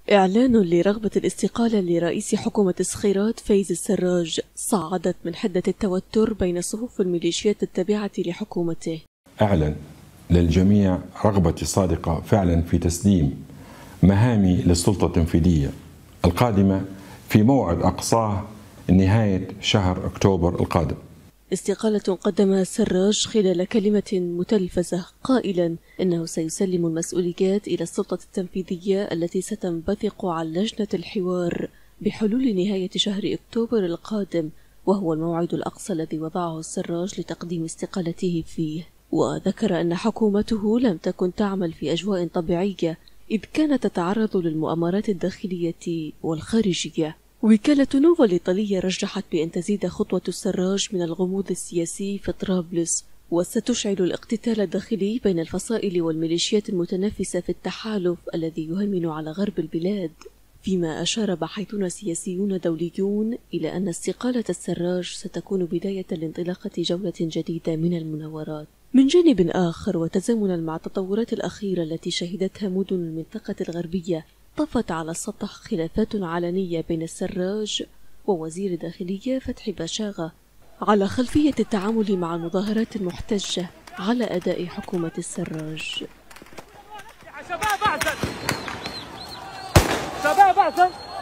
إعلان لرغبة الاستقالة لرئيس حكومة الصخيرات فايز السراج صعدت من حدة التوتر بين صفوف الميليشيات التابعة لحكومته. أعلن للجميع رغبتي الصادقة فعلا في تسليم مهامي للسلطة التنفيذية القادمة في موعد أقصاه نهاية شهر أكتوبر القادم. استقالة قدمها السراج خلال كلمة متلفزة قائلا إنه سيسلم المسؤوليات إلى السلطة التنفيذية التي ستنبثق عن لجنة الحوار بحلول نهاية شهر أكتوبر القادم، وهو الموعد الأقصى الذي وضعه السراج لتقديم استقالته فيه. وذكر أن حكومته لم تكن تعمل في أجواء طبيعية إذ كانت تتعرض للمؤامرات الداخلية والخارجية. وكالة نوفا الإيطالية رجحت بأن تزيد خطوة السراج من الغموض السياسي في طرابلس وستشعل الاقتتال الداخلي بين الفصائل والميليشيات المتنافسة في التحالف الذي يهيمن على غرب البلاد، فيما أشار باحثون سياسيون دوليون إلى أن استقالة السراج ستكون بداية لانطلاقة جولة جديدة من المناورات. من جانب آخر، وتزامنا مع التطورات الأخيرة التي شهدتها مدن المنطقة الغربية، طفت على السطح خلافات علنية بين السراج ووزير الداخلية فتحي باشاغا على خلفية التعامل مع المظاهرات المحتجة على أداء حكومة السراج. شباب أحسن